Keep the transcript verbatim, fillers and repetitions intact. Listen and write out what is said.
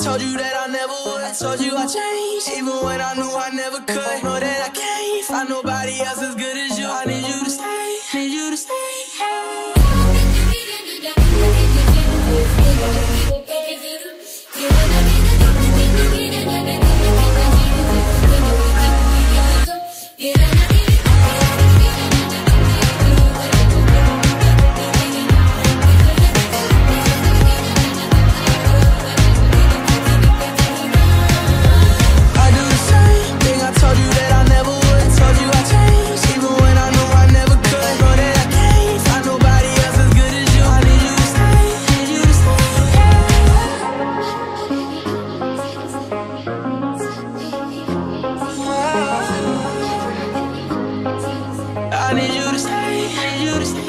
told you that I never would. I told you I changed, even when I knew I never could. Know that I can't find nobody else as good as you. I need you to stay, need you to stay. I need you to stay, I need you to stay.